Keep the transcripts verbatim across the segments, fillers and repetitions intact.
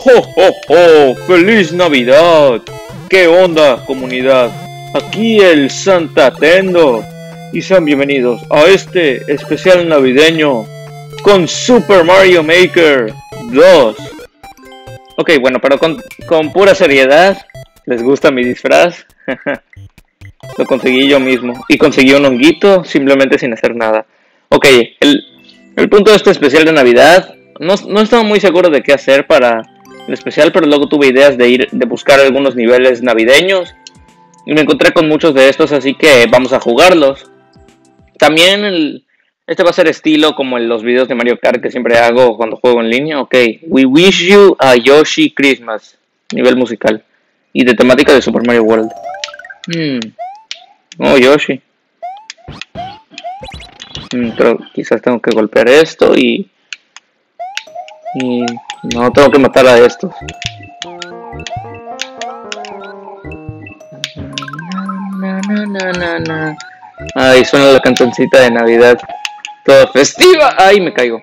¡Jo, jo, jo! ¡Feliz Navidad! ¿Qué onda, comunidad? Aquí el Santatendo y sean bienvenidos a este especial navideño con Super Mario Maker dos. Ok, bueno, pero con, con pura seriedad, ¿les gusta mi disfraz? Lo conseguí yo mismo y conseguí un honguito simplemente sin hacer nada. Ok, el, el punto de este especial de Navidad, no, no estaba muy seguro de qué hacer para el especial, pero luego tuve ideas de ir de buscar algunos niveles navideños y me encontré con muchos de estos, así que vamos a jugarlos. También el, este va a ser estilo como en los videos de Mario Kart que siempre hago cuando juego en línea. Ok, We Wish You a Yoshi Christmas, nivel musical y de temática de Super Mario World. Hmm. Oh, Yoshi. Hmm, creo quizás tengo que golpear esto y y no, tengo que matar a estos. Na, na, na, na, na. Ay, suena la cancioncita de Navidad toda festiva. Ay, me caigo.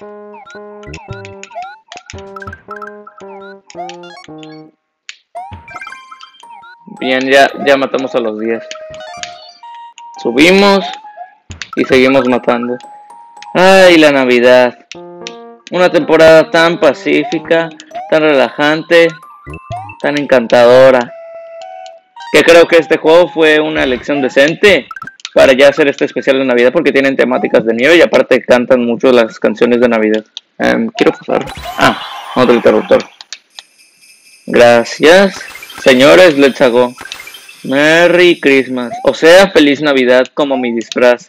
Bien, ya, ya matamos a los diez. Subimos y seguimos matando. Ay, la Navidad. Una temporada tan pacífica, tan relajante, tan encantadora, que creo que este juego fue una elección decente para ya hacer este especial de Navidad, porque tienen temáticas de nieve y aparte cantan mucho las canciones de Navidad. Um, quiero pasar. Ah, otro interruptor. Gracias. Señores, let's go. Merry Christmas. O sea, feliz Navidad como mi disfraz.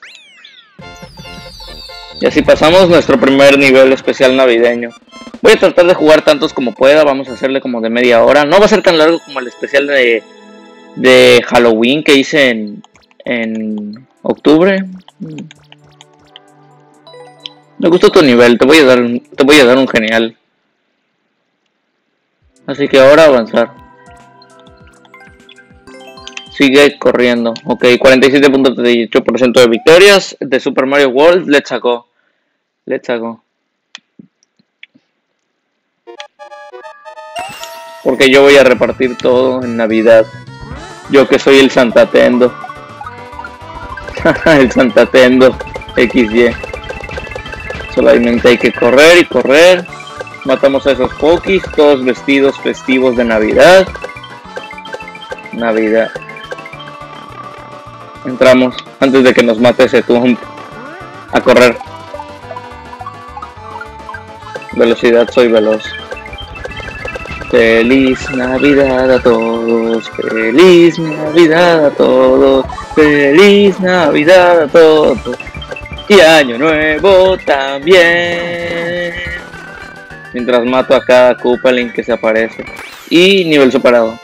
Y así pasamos nuestro primer nivel especial navideño. Voy a tratar de jugar tantos como pueda. Vamos a hacerle como de media hora. No va a ser tan largo como el especial de, de Halloween que hice en, en octubre. Me gustó tu nivel. Te voy a dar un, te voy a dar un genial. Así que ahora avanzar. Sigue corriendo. Ok, cuarenta y siete punto treinta y ocho por ciento de victorias de Super Mario World. Let's go. Let's go. Porque yo voy a repartir todo en Navidad. Yo que soy el Santatendo. El Santatendo equis ye. Solamente hay que correr y correr. Matamos a esos pokis, todos vestidos festivos de Navidad. Navidad. Entramos antes de que nos mate ese Toon. A correr. Velocidad, soy veloz. Feliz Navidad a todos. Feliz Navidad a todos. Feliz Navidad a todos. Y Año Nuevo también. Mientras mato a cada Koopalin que se aparece. Y nivel superado.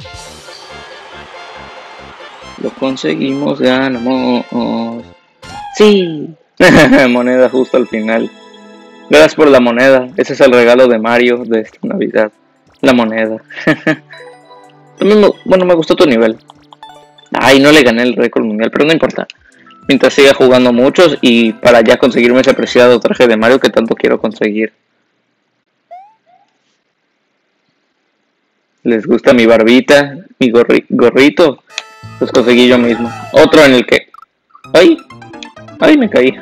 Lo conseguimos, ganamos. Sí. Moneda justo al final. Gracias por la moneda. Ese es el regalo de Mario de esta Navidad. La moneda. También me, bueno, me gustó tu nivel. Ay, no le gané el récord mundial, pero no importa. Mientras siga jugando muchos y para ya conseguirme ese preciado traje de Mario que tanto quiero conseguir. ¿Les gusta mi barbita? Mi gorri gorrito. Los conseguí yo mismo. Otro en el que... ¡Ay! ¡Ay, me caí!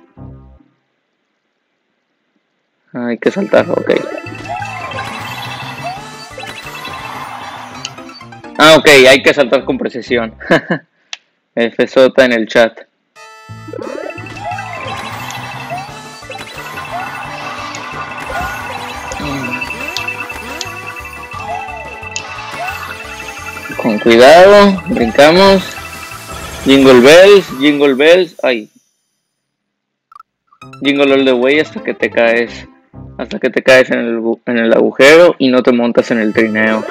Hay que saltar, ok. Ah, ok, hay que saltar con precisión. F Sota en el chat. Con cuidado, brincamos. Jingle bells, jingle bells. Ay. Jingle all the way hasta que te caes. Hasta que te caes en el, en el agujero y no te montas en el trineo.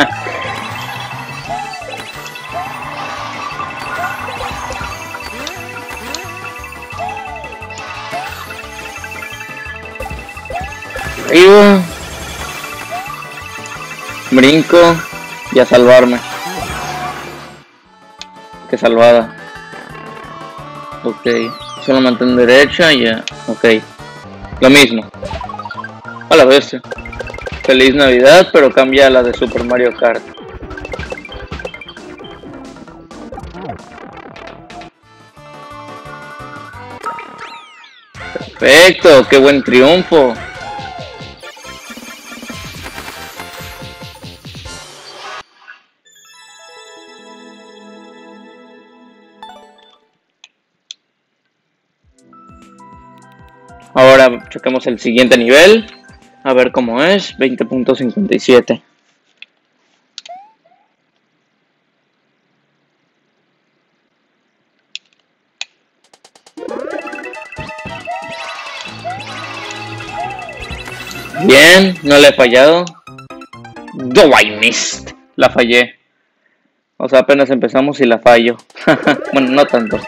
Arriba. Brinco y a salvarme. Qué salvada. Ok. Solo mantén derecha y ya. Ok. Lo mismo. A la bestia. Feliz Navidad, pero cambia a la de Super Mario Kart. Perfecto, qué buen triunfo. Ahora chequemos el siguiente nivel. A ver cómo es. veinte punto cincuenta y siete. Bien, no le he fallado. No, I missed. La fallé. O sea, apenas empezamos y la fallo. Bueno, no tanto.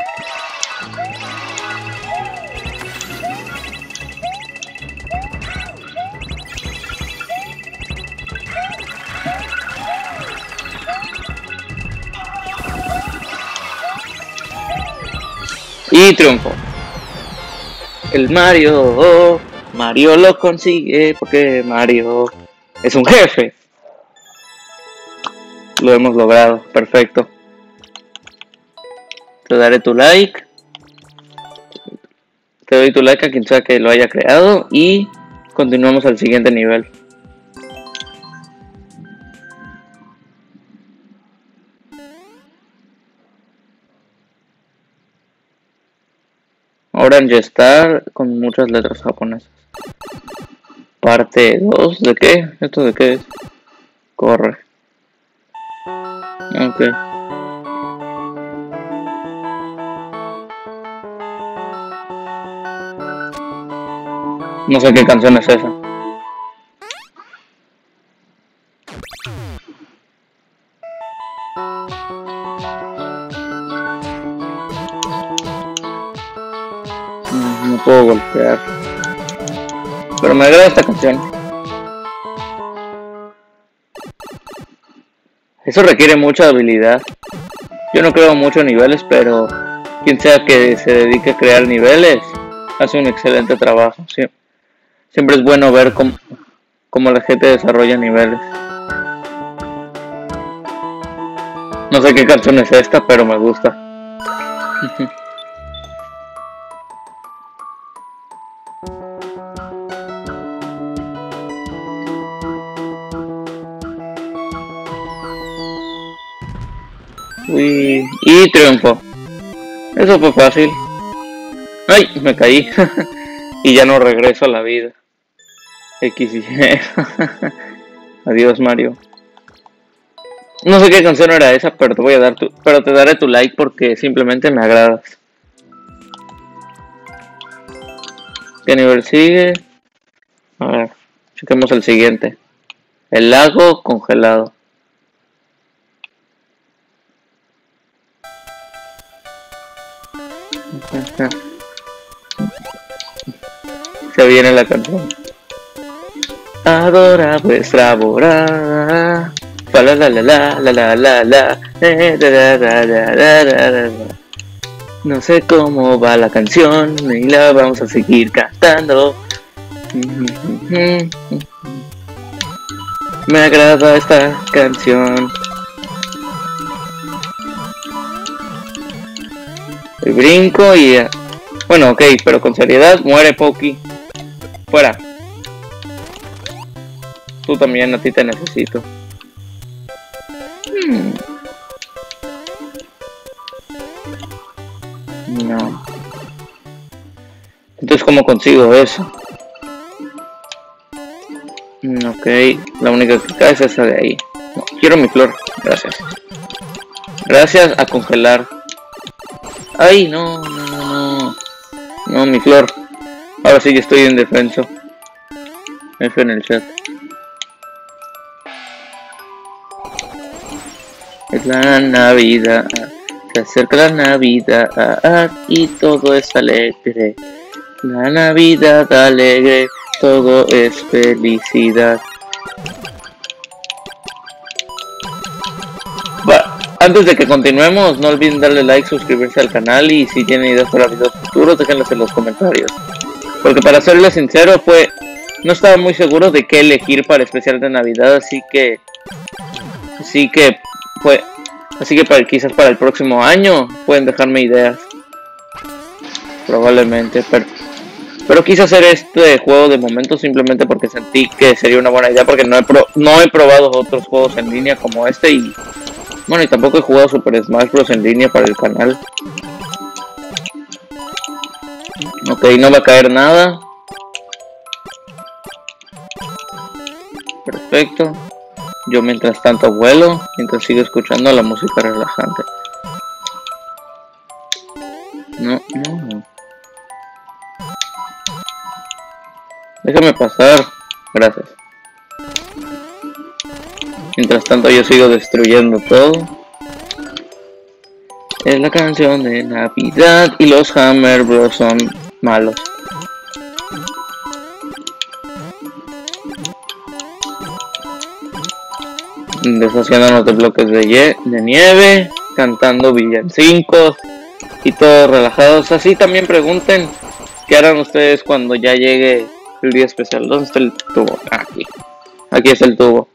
Y triunfo. El Mario, oh, Mario lo consigue porque Mario es un jefe. Lo hemos logrado, perfecto. Te daré tu like. Te doy tu like a quien sea que lo haya creado y continuamos al siguiente nivel. Orange Star con muchas letras japonesas. Parte dos, ¿de qué? ¿Esto de qué es? Corre. Ok. No sé qué canción es esa. No puedo golpear. Pero me agrada esta canción. Eso requiere mucha habilidad. Yo no creo mucho en niveles, pero quien sea que se dedique a crear niveles hace un excelente trabajo. ¿Sí? Siempre es bueno ver cómo, cómo la gente desarrolla niveles. No sé qué canción es esta, pero me gusta. Uy, y triunfo. Eso fue fácil. Ay, me caí. Y ya no regreso a la vida. X y Y. Adiós, Mario. No sé qué canción era esa, pero te voy a dar tu, pero te daré tu like porque simplemente me agradas. ¿Qué nivel sigue? A ver, chequemos el siguiente. El lago congelado. Se viene la canción. Adora vuestra morada. La la la la la la la la. No sé cómo va la canción y la vamos a seguir cantando. Me agrada esta canción. Y brinco y... Bueno, ok, pero con seriedad, muere Poki. Fuera. Tú también, a ti te necesito. Hmm. No. Entonces, ¿cómo consigo eso? Ok, la única que cae es esa de ahí. No, quiero mi flor, gracias. Gracias a congelar. Ay, no, no, no, no. No, mi flor. Ahora sí que estoy indefenso. F en el chat. Es la Navidad. Se acerca la Navidad y todo es alegre. La Navidad alegre, todo es felicidad. Va, antes de que continuemos, no olviden darle like, suscribirse al canal y si tienen ideas para videos futuros, déjenlas en los comentarios. Porque para serles sincero, fue no estaba muy seguro de qué elegir para el especial de Navidad, así que así que pues así que para, quizás para el próximo año pueden dejarme ideas, probablemente, pero pero quise hacer este juego de momento simplemente porque sentí que sería una buena idea, porque no he pro, no he probado otros juegos en línea como este, y bueno, y tampoco he jugado Super Smash Bros en línea para el canal. Ok, no va a caer nada. Perfecto. Yo mientras tanto vuelo, mientras sigo escuchando la música relajante. No, no. Déjame pasar. Gracias. Mientras tanto yo sigo destruyendo todo. Es la canción de Navidad y los Hammer Bros son malos. Deshaciéndonos de bloques de, de nieve, cantando villancicos y todos relajados. Así también pregunten qué harán ustedes cuando ya llegue el día especial. ¿Dónde está el tubo? Aquí. Aquí está el tubo.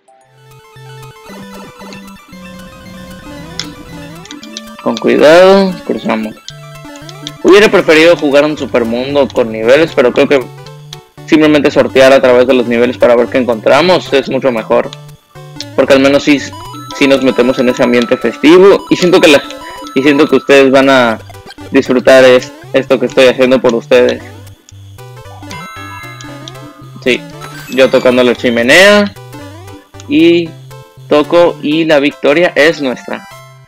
Con cuidado, cruzamos. Hubiera preferido jugar un supermundo con niveles, pero creo que simplemente sortear a través de los niveles para ver qué encontramos es mucho mejor. Porque al menos sí, sí nos metemos en ese ambiente festivo. Y siento que la, y siento que ustedes van a disfrutar es, esto que estoy haciendo por ustedes. Sí, yo tocando la chimenea. Y toco y la victoria es nuestra.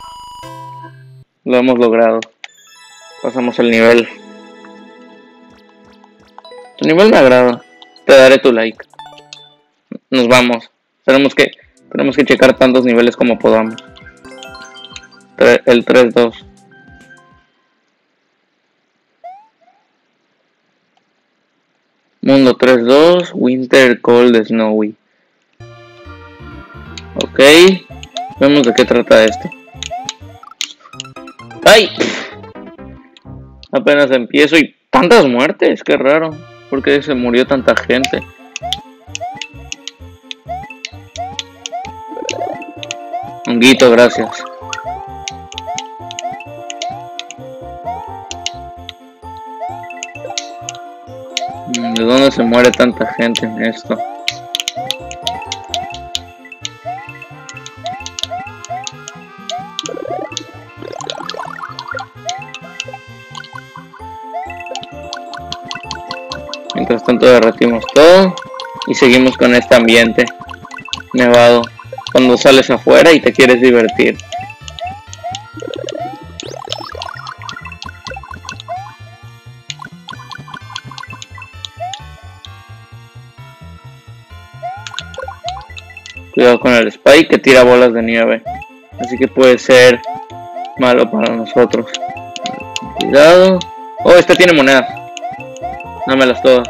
Lo hemos logrado. Pasamos el nivel. Tu nivel me agrada. Te daré tu like. Nos vamos. Tenemos que, tenemos que checar tantos niveles como podamos. El tres dos. Mundo tres dos. Winter Cold Snowy. Ok. Vemos de qué trata esto. ¡Ay! Apenas empiezo y tantas muertes, qué raro. ¿Por qué se murió tanta gente? Honguito, gracias. ¿De dónde se muere tanta gente en esto? Mientras tanto derretimos todo y seguimos con este ambiente nevado cuando sales afuera y te quieres divertir. Cuidado con el Spike que tira bolas de nieve, así que puede ser malo para nosotros. Cuidado. Oh, este tiene monedas. Dámelas todas.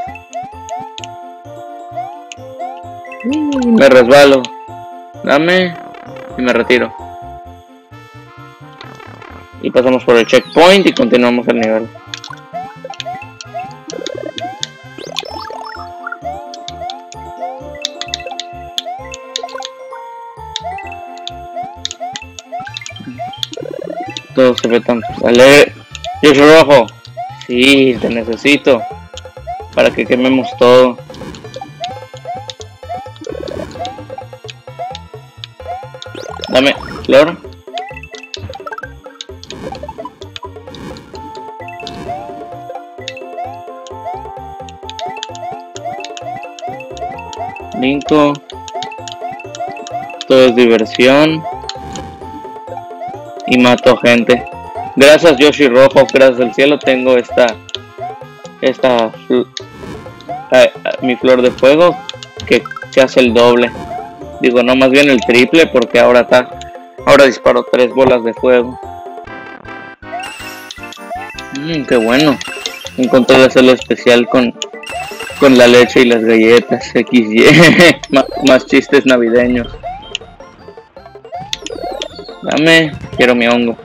Me resbalo. Dame. Y me retiro. Y pasamos por el checkpoint y continuamos el nivel. Todo se ve tan alegre. ¡Yoshi rojo! Sí, te necesito para que quememos todo. Dame flor. Brinco. Todo es diversión. Y mato gente. Gracias Yoshi rojo, gracias al cielo tengo esta esta eh, mi flor de fuego que se hace el doble. Digo, no, más bien el triple, porque ahora está ahora disparo tres bolas de fuego. Mmm, qué bueno. Encontré hacerlo especial con con la leche y las galletas equis ye. Más chistes navideños. Dame, quiero mi hongo.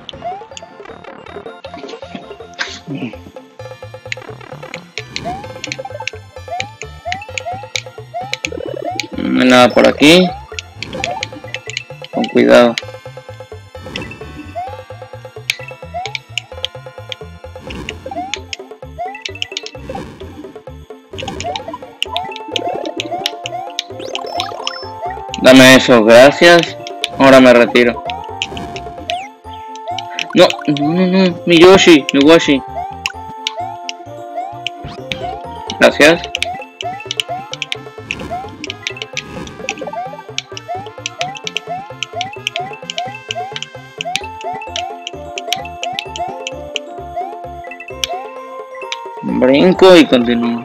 No hay nada por aquí. Con cuidado. Dame eso, gracias. Ahora me retiro. No, no, no, no. Mi Yoshi, mi Washi. Gracias. Brinco y continúo.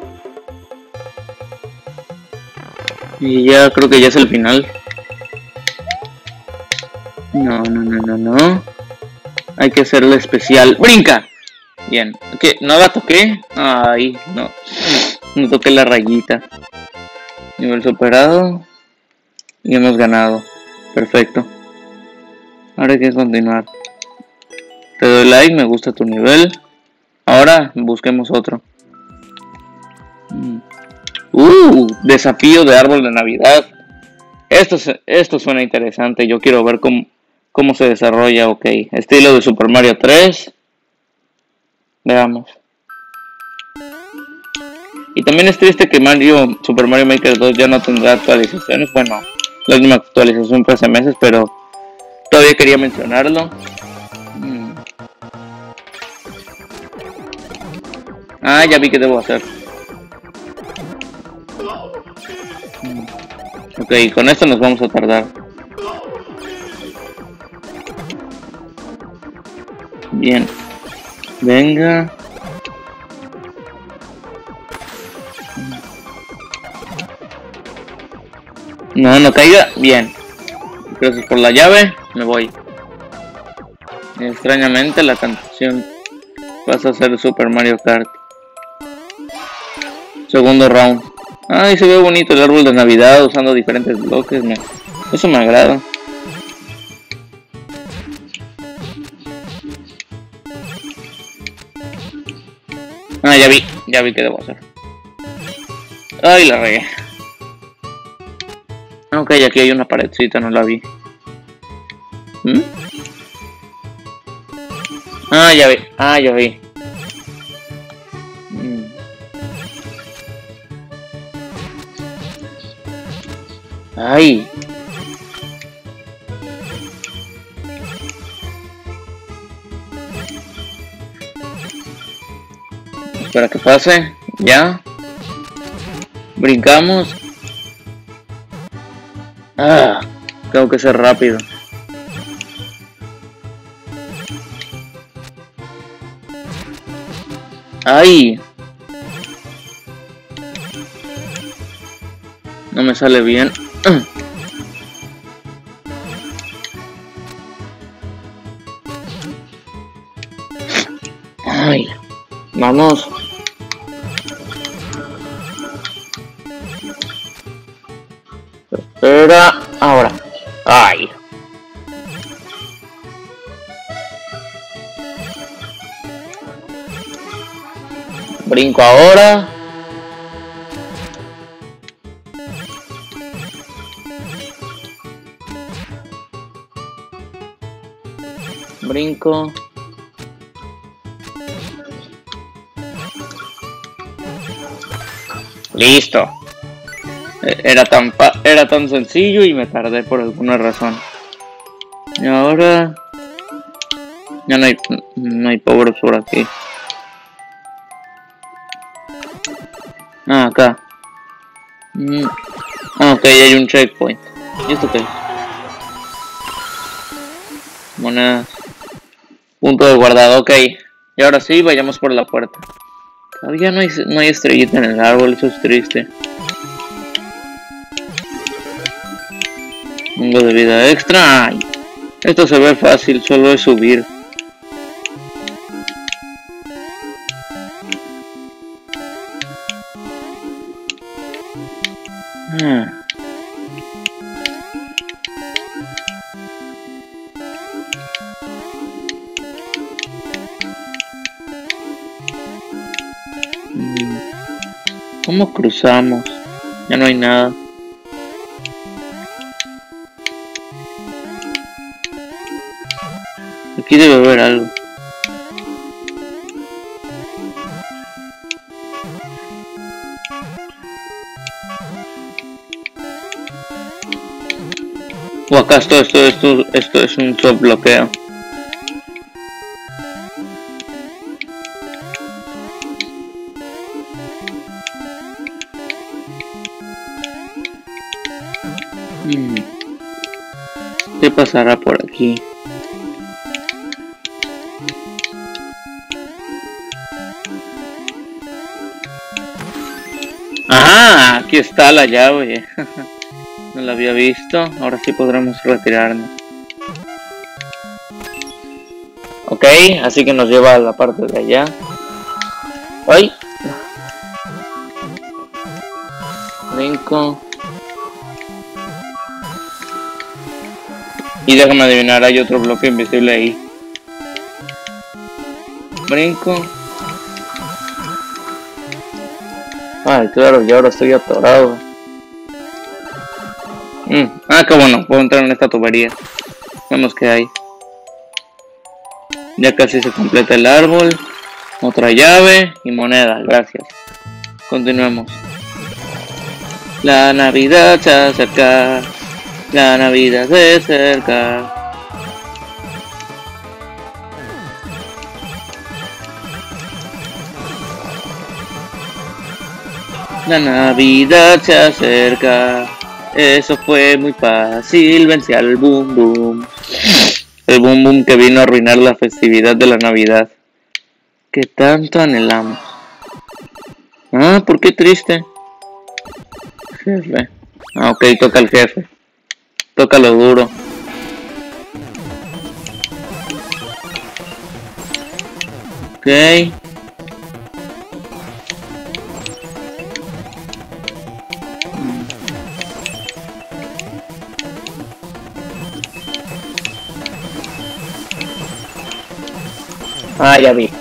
Y ya creo que ya es el final. No, no, no, no, no. Hay que hacerle especial. ¡Brinca! Bien. ¿Qué? ¿No la toqué? Ay, no. No toqué la rayita. Nivel superado. Y hemos ganado. Perfecto. Ahora hay que continuar. Te doy like, me gusta tu nivel. Ahora busquemos otro. Uh, desafío de árbol de Navidad. Esto, esto suena interesante. Yo quiero ver cómo, cómo se desarrolla. Ok, estilo de Super Mario tres. Veamos. Y también es triste que Mario Super Mario Maker dos ya no tendrá actualizaciones. Bueno, la última actualización fue hace meses, pero todavía quería mencionarlo. Hmm. Ah, ya vi qué debo hacer. Hmm. Ok, con esto nos vamos a tardar. Bien. Venga. No, no caiga. Bien. Gracias por la llave. Me voy. Extrañamente la canción pasa a ser Super Mario Kart. Segundo round. Ay, se ve bonito el árbol de Navidad usando diferentes bloques. Me... Eso me agrada. Ah, ya vi. Ya vi qué debo hacer. Ay, la regué. Ok, aquí hay una paredcita, no la vi. ¿Mm? Ah, ya vi. Ah, ya vi. Mm. Ay. Espera que pase. Ya. Brincamos. Ah, tengo que ser rápido. ¡Ay! No me sale bien. ¡Ay! Vamos. Espera. Ahora. ¡Ay! Brinco ahora. Brinco. Listo. Era tan pa era tan sencillo y me tardé por alguna razón. Y ahora ya no hay no hay power por aquí. Ah, acá. Mm. Ah, ok, hay un checkpoint. ¿Y esto qué es? Monedas. Punto de guardado, ok. Y ahora sí, vayamos por la puerta. Todavía no hay, no hay estrellita en el árbol, eso es triste. Tengo de vida extra. Ay, esto se ve fácil, solo es subir. Ah. ¿Cómo cruzamos? Ya no hay nada. Aquí debe haber algo. O acá esto, esto, esto, esto es un soft bloqueo. Hmm. ¿Qué pasará por aquí? ¡Ah! Aquí está la llave. No la había visto. Ahora sí podremos retirarnos. Ok, así que nos lleva a la parte de allá. ¡Ay! Brinco. Y déjame adivinar, hay otro bloque invisible ahí. Brinco. Ay, claro, y ahora estoy atorado. Mm. Ah, qué bueno, puedo entrar en esta tubería. Vemos qué hay. Ya casi se completa el árbol. Otra llave y moneda, gracias. Continuemos. La Navidad se acerca. La Navidad se acerca. La Navidad se acerca. Eso fue muy fácil. Vencí al boom boom. El boom boom que vino a arruinar la festividad de la Navidad que tanto anhelamos. Ah, ¿por qué triste? Jefe. Ah, ok, toca al jefe. Toca lo duro. Ok. Ah, ya vi.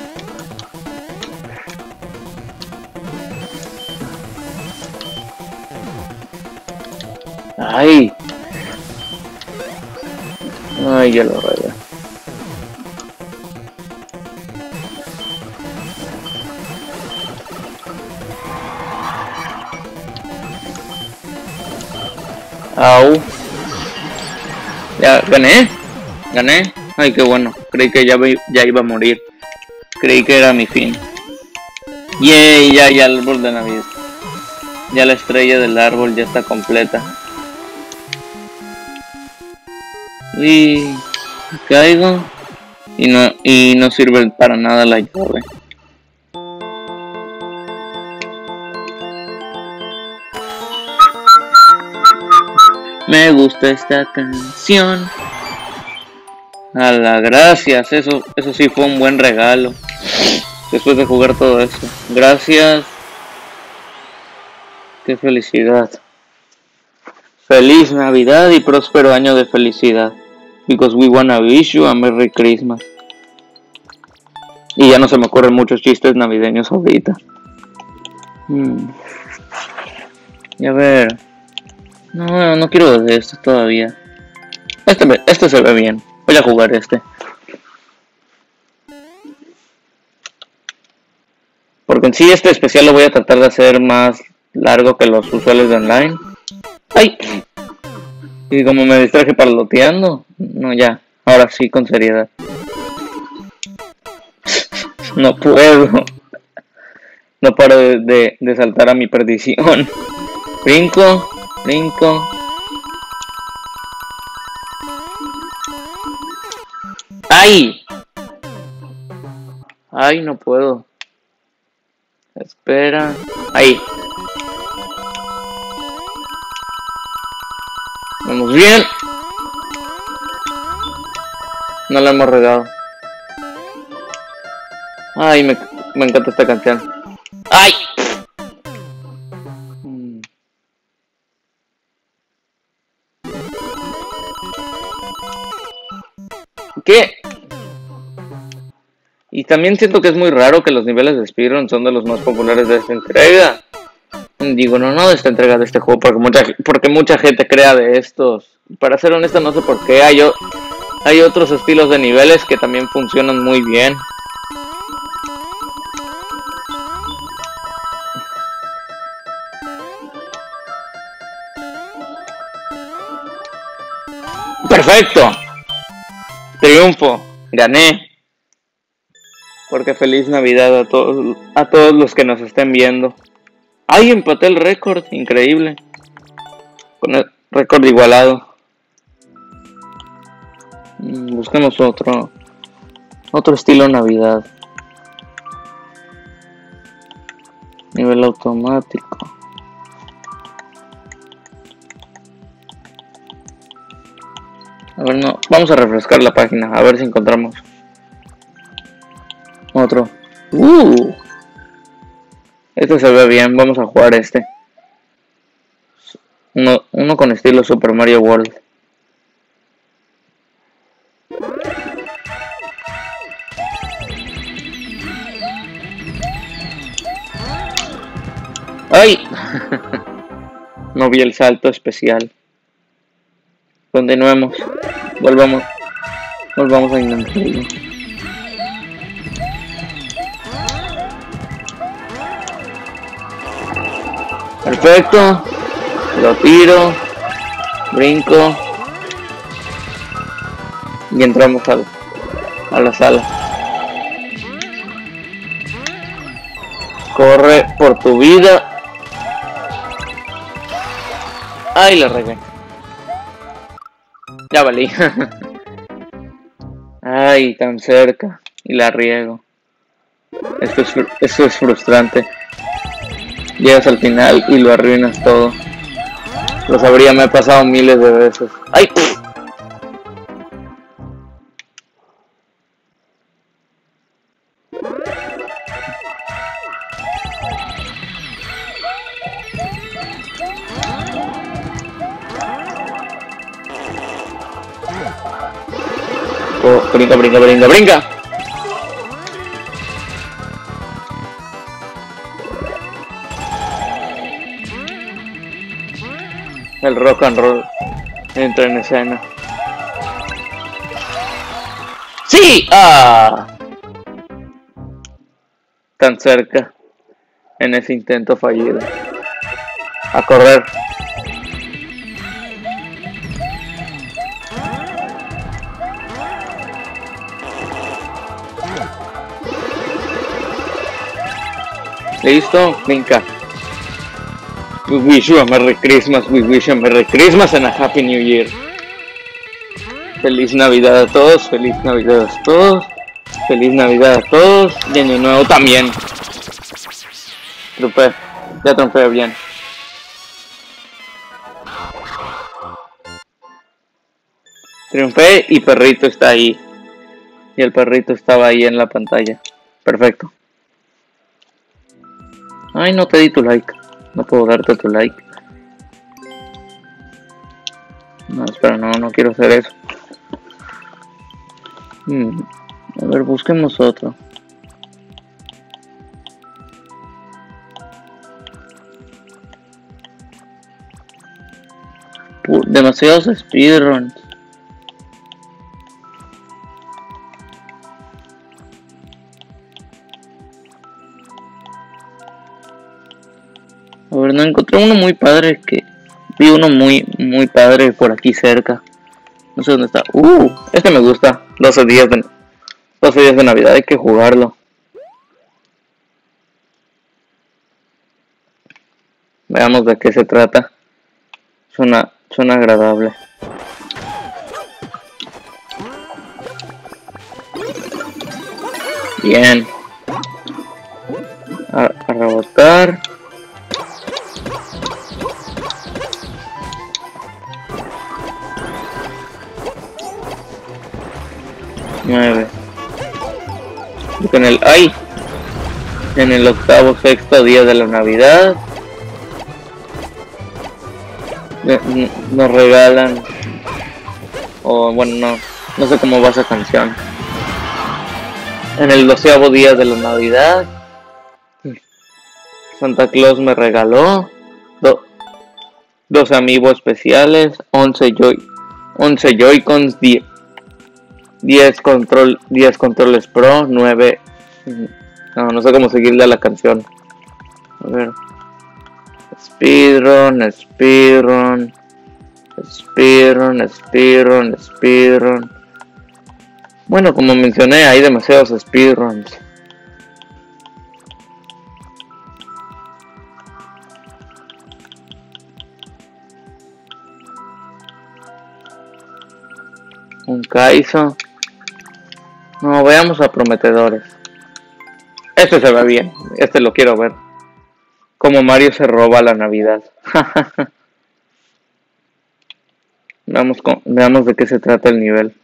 Ay. Ay, ya lo rayé. Au. Ya gané. Gané. Ay, qué bueno. Creí que ya, ya iba a morir. Creí que era mi fin. Yay, ya, ya el árbol de Navidad. Ya la estrella del árbol ya está completa. Y caigo. Y no, y no sirve para nada la llave. Me gusta esta canción. A la gracias, eso, eso sí fue un buen regalo. Después de jugar todo eso. Gracias. Qué felicidad. Feliz Navidad y próspero año de felicidad. Because we wanna wish you a Merry Christmas. Y ya no se me ocurren muchos chistes navideños ahorita. Hmm. Y a ver. No, no quiero de esto todavía. Este, este se ve bien. Voy a jugar este. Porque en sí este especial lo voy a tratar de hacer más largo que los usuales de online. ¡Ay! Y como me distraje parloteando. No, ya. Ahora sí, con seriedad. No puedo. No paro de, de, de saltar a mi perdición. Brinco. Brinco. ¡Ay! ¡Ay, no puedo! Espera. ¡Ahí! Vamos bien. No la hemos regado. ¡Ay, me, me encanta esta canción! ¡Ay! ¿Qué? Y también siento que es muy raro que los niveles de speedrun son de los más populares de esta entrega. Digo, no, no de esta entrega de este juego, porque mucha, porque mucha gente crea de estos. Para ser honesto, no sé por qué. Hay, o, hay otros estilos de niveles que también funcionan muy bien. ¡Perfecto! Triunfo. Gané. Porque feliz Navidad a todos, a todos los que nos estén viendo. ¡Ay! Empaté el récord. Increíble. Con el récord igualado. Busquemos otro. Otro estilo Navidad. Nivel automático. A ver, no. Vamos a refrescar la página. A ver si encontramos otro. Uh. Este se ve bien. Vamos a jugar este. Uno, uno con estilo Super Mario World. ¡Ay! No vi el salto especial. Continuemos. Volvamos. Volvamos a intentarlo. Perfecto. Lo tiro. Brinco. Y entramos al, a la sala. Corre por tu vida. Ay, la regué. Ya valí. Ay, tan cerca. Y la riego. Esto es, esto es frustrante. Llegas al final y lo arruinas todo. Lo sabría, me he pasado miles de veces. ¡Ay! Oh, brinca, brinca, brinca, brinca. El rock and roll entra en escena. ¡Sí! ¡Ah! Tan cerca en ese intento fallido. A correr. Listo, brinca. We wish you a Merry Christmas, we wish you a Merry Christmas and a Happy New Year. Feliz Navidad a todos, feliz Navidad a todos, feliz Navidad a todos y Año Nuevo también. Triunfé, ya triunfé bien. Triunfé y perrito está ahí. Y el perrito estaba ahí en la pantalla. Perfecto. Ay, no te di tu like. No puedo darte tu like. No, espera, no, no quiero hacer eso. Hmm. A ver, busquemos otro. Pu- demasiados speedruns. A ver, no encontré uno muy padre que... Vi uno muy, muy padre por aquí cerca. No sé dónde está. Uh, este me gusta. doce días de... doce días de Navidad, hay que jugarlo. Veamos de qué se trata. Suena, suena agradable. Bien. A, a rebotar. nueve. En el ay, en el octavo sexto día de la Navidad nos regalan, o bueno, no, no sé cómo va esa canción. En el doceavo día de la Navidad Santa Claus me regaló do, dos amigos especiales, once joy, once Joy-Cons, diez control, diez controles Pro, nueve. No, no sé cómo seguirle a la canción. A ver. Speedrun, speedrun, speedrun, speedrun, speedrun. Bueno, como mencioné, hay demasiados speedruns. Un Kaizo. No, veamos a prometedores. Este se ve bien. Este lo quiero ver. Como Mario se roba la Navidad. veamos, con, veamos de qué se trata el nivel.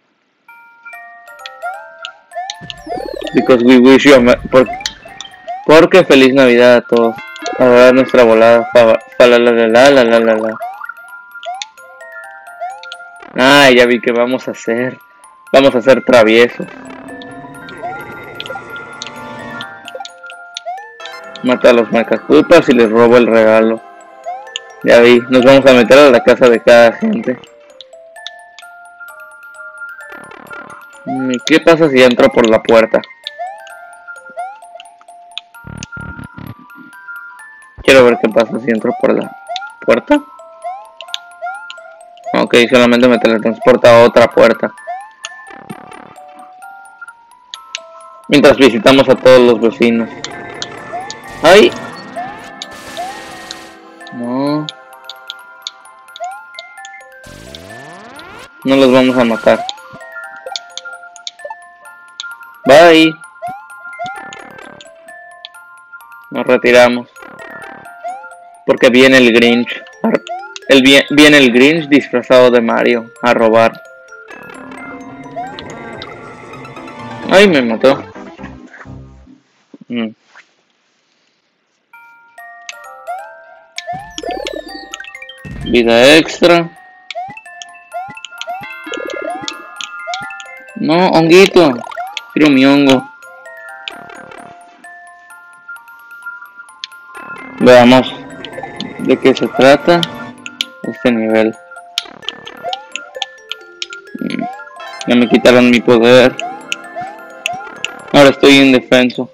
Because we wish you a por, porque feliz Navidad a todos. A ver nuestra volada. Pa, pa, la, la, la, la, la, la, la, la. Ah, ya vi que vamos a hacer. Vamos a hacer traviesos. Mata a los macacupas y les robo el regalo. Ya vi, nos vamos a meter a la casa de cada gente. ¿Y qué pasa si entro por la puerta? Quiero ver qué pasa si entro por la puerta. Ok, solamente me teletransporta a otra puerta. Mientras visitamos a todos los vecinos. ¡Ay! No. No los vamos a matar. Bye. Nos retiramos. Porque viene el Grinch. El, viene el Grinch disfrazado de Mario a robar. ¡Ay! Me mató. Mm. Vida extra. No, honguito. Quiero mi hongo. Veamos de qué se trata este nivel. Ya me quitaron mi poder. Ahora estoy indefenso.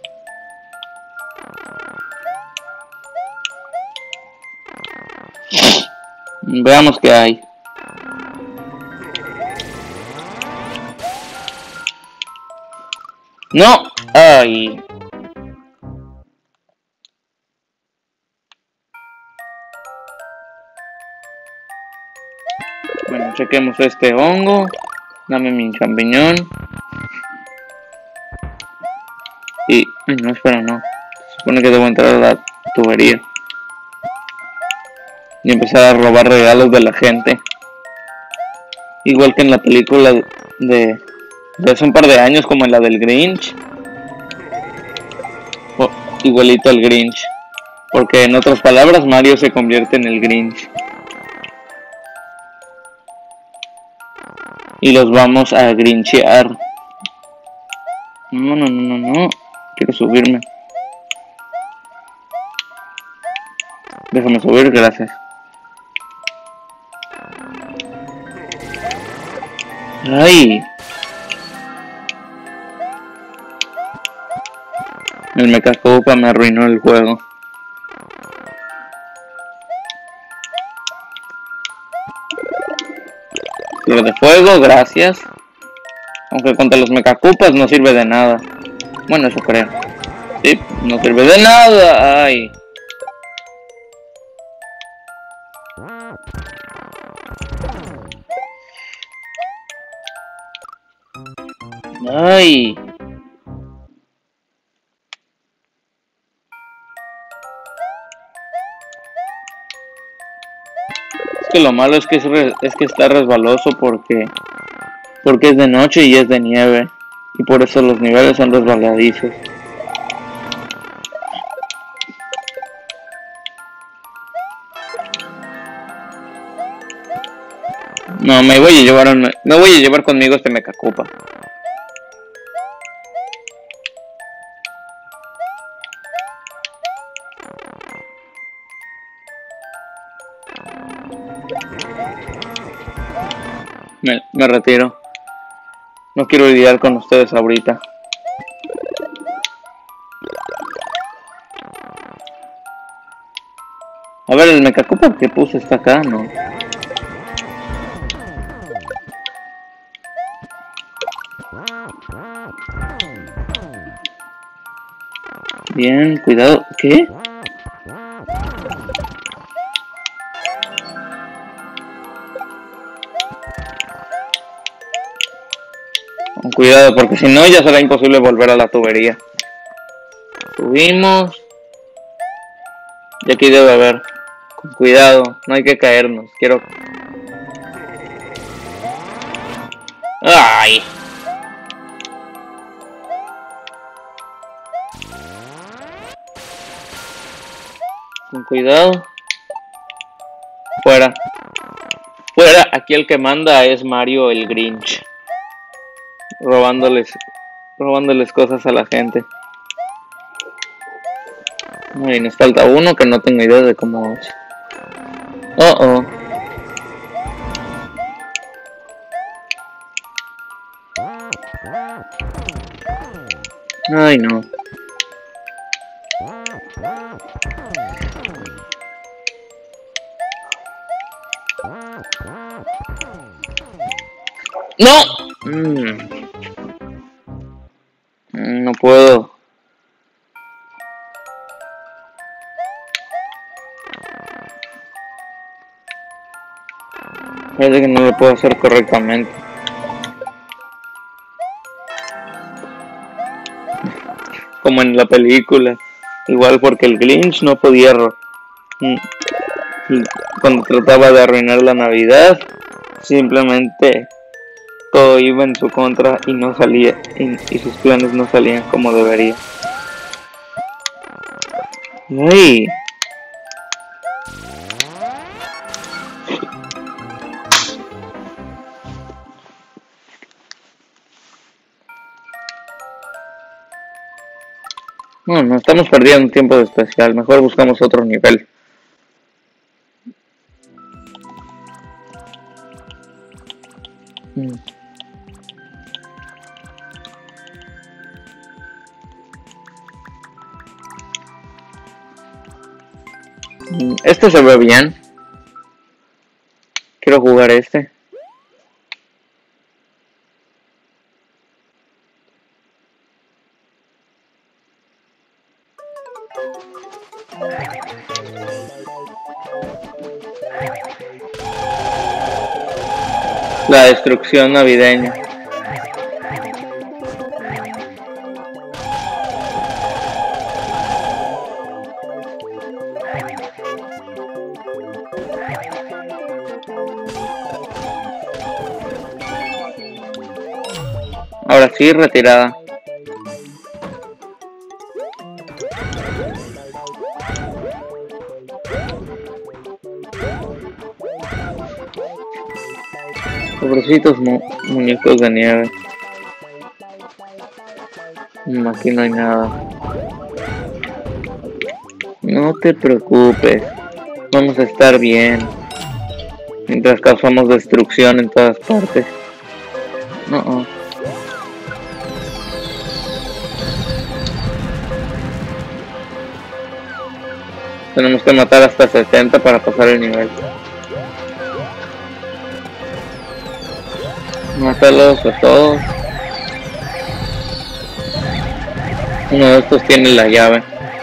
Veamos qué hay. No, ay. Bueno, chequemos este hongo. Dame mi champiñón. Y, ay, no, espera, no. Se supone que debo entrar a la tubería y empezar a robar regalos de la gente. Igual que en la película de, de hace un par de años, como en la del Grinch. O, igualito al Grinch. Porque en otras palabras, Mario se convierte en el Grinch. Y los vamos a grinchear. No, no, no, no, no. Quiero subirme. Déjame subir, gracias. ¡Ay! El Mecacopa me arruinó el juego. Tiro de fuego, gracias. Aunque contra los Mecacopas no sirve de nada. Bueno, eso creo. Sí, no sirve de nada. ¡Ay! ¡Ay! Es que lo malo es que es, re, es que está resbaloso porque porque es de noche y es de nieve y por eso los niveles son resbaladizos. No, me voy a llevar me, me voy a llevar conmigo este Mecacopa. Me, me retiro. No quiero lidiar con ustedes ahorita. A ver, el mecacopa que puse está acá, ¿no? Bien, cuidado. ¿Qué? Con cuidado, porque si no ya será imposible volver a la tubería. Subimos. Y aquí debe haber. Con cuidado, no hay que caernos. Quiero... ¡Ay! Con cuidado. Fuera. Fuera, aquí el que manda es Mario el Grinch. Robándoles... Robándoles cosas a la gente. Y nos falta uno que no tengo idea de cómo es. Oh, oh. Ay, no. ¡No! Mm. No puedo. Parece que no lo puedo hacer correctamente. Como en la película. Igual porque el Grinch no podía... Cuando trataba de arruinar la Navidad, simplemente todo iba en su contra y no salía. Y, y sus planes no salían como debería. ¡Ay! No, no estamos perdiendo tiempo de especial. Mejor buscamos otro nivel. Mm. Este se ve bien. Quiero jugar este. La destrucción navideña. Ahora sí, retirada. Pobrecitos mu muñecos de nieve. Aquí no hay nada. No te preocupes. Vamos a estar bien. Mientras causamos destrucción en todas partes. No. -oh. Tenemos que matar hasta setenta para pasar el nivel. Mátalos a todos. Uno de estos tiene la llave.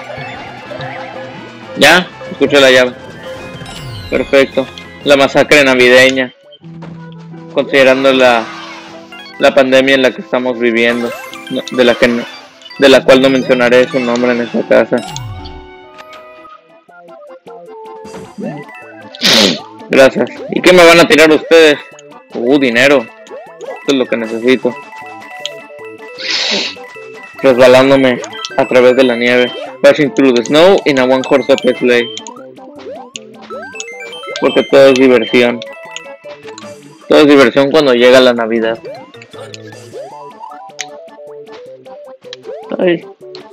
¿Ya? Escuché la llave. Perfecto. La masacre navideña. Considerando la, la pandemia en la que estamos viviendo. De la, que no, de la cual no mencionaré su nombre en esta casa. Gracias. ¿Y qué me van a tirar ustedes? Uh, dinero. Esto es lo que necesito. Resbalándome a través de la nieve. Passing through the snow in a one horse open sleigh. Porque todo es diversión. Todo es diversión cuando llega la Navidad. Ay.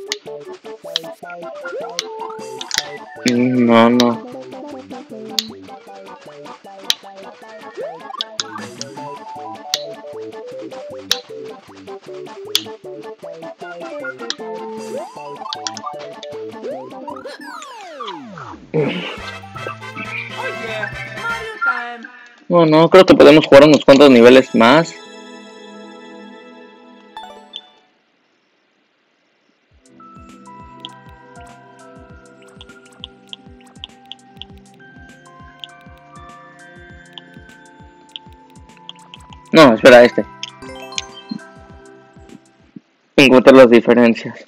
No, no. No, no, creo que podemos jugar unos cuantos niveles más. No, espera, este. Encontrar las diferencias.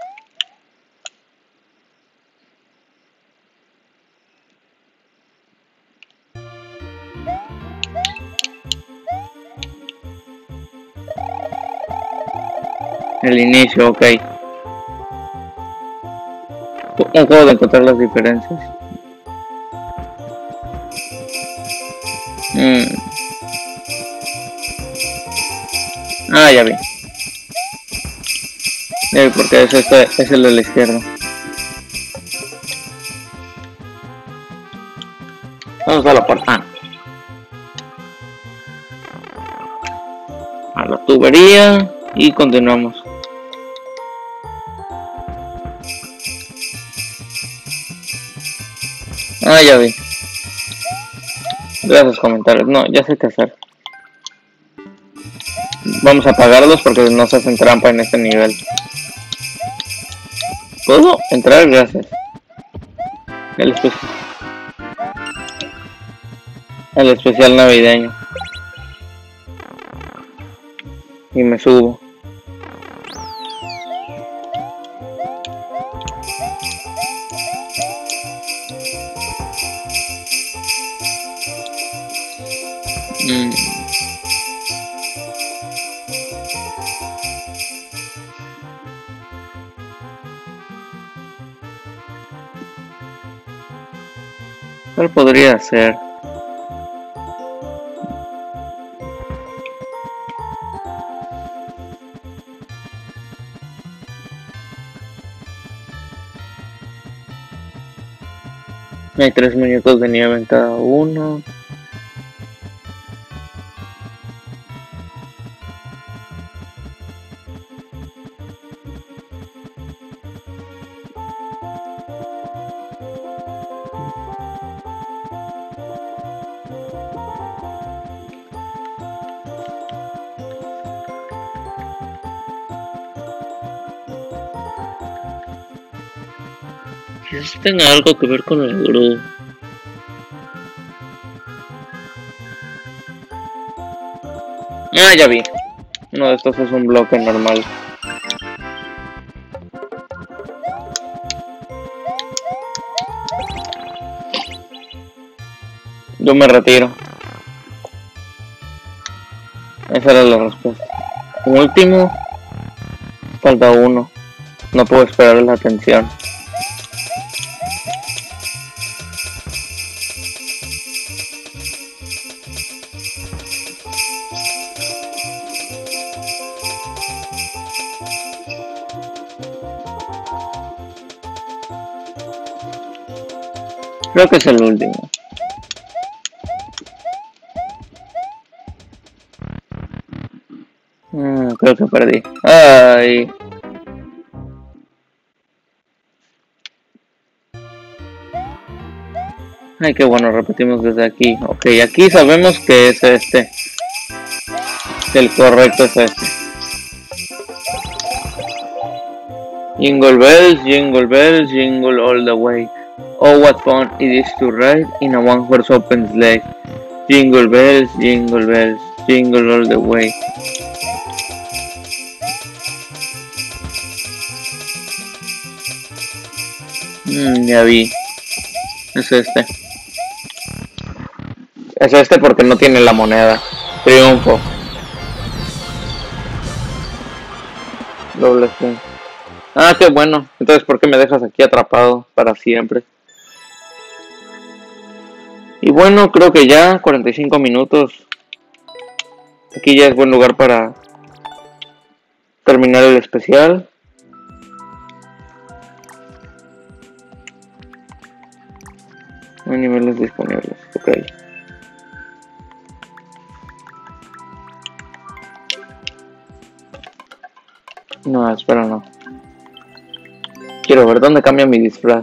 El inicio, ok. Un juego de encontrar las diferencias. Mm. Ah, ya vi. Ya vi porque es, este, es el de la izquierda. Vamos a la puerta. A la tubería y continuamos. Ah, ya vi. Gracias comentarios. No, ya sé qué hacer. Vamos a apagarlos porque no se hacen trampa en este nivel. ¿Puedo entrar? Gracias. El, espe el especial navideño. Y me subo. Mm. ¿Cuál podría ser? Hay tres muñecos de nieve en cada uno. Quizás tenga algo que ver con el grupo. Ah, ya vi. Uno de estos es un bloque normal. Yo me retiro. Esa era la respuesta. Último. Falta uno. No puedo esperar la atención. Creo que es el último. Mm, creo que perdí. Ay. Ay, qué bueno, repetimos desde aquí. Ok, aquí sabemos que es este. Que el correcto es este. Jingle bells, jingle bells, jingle all the way. Oh, what fun it is to ride in a one-horse open sleigh. Jingle bells, jingle bells, jingle all the way. Mm, ya vi. Es este. Es este porque no tiene la moneda. Triunfo. Doble punto. Ah, qué bueno. Entonces, ¿por qué me dejas aquí atrapado para siempre? Y bueno, creo que ya cuarenta y cinco minutos. Aquí ya es buen lugar para terminar el especial. No hay niveles disponibles. Ok. No, espera, no. Quiero ver dónde cambia mi disfraz.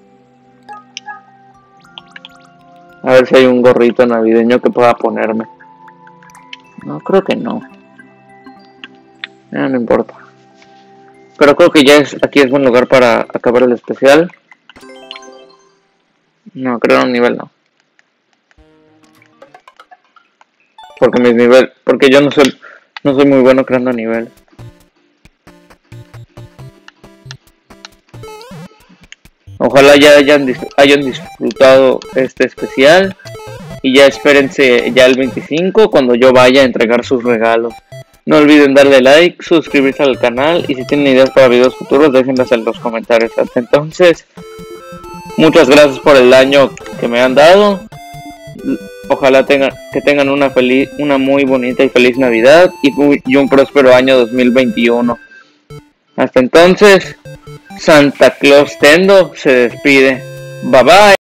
A ver si hay un gorrito navideño que pueda ponerme. No, creo que no. No, no importa. Pero creo que ya es, aquí es buen lugar para acabar el especial. No, creo un nivel no. Porque mis nivel, porque yo no soy, no soy muy bueno creando nivel. Ojalá ya hayan, hayan disfrutado este especial. Y ya espérense ya el veinticinco cuando yo vaya a entregar sus regalos. No olviden darle like, suscribirse al canal. Y si tienen ideas para videos futuros, déjenlas en los comentarios. Hasta entonces, muchas gracias por el año que me han dado. Ojalá tengan, que tengan una feliz, una muy bonita y feliz Navidad. Y, y un próspero año dos mil veintiuno. Hasta entonces, Santa Claus Tendo se despide. Bye bye.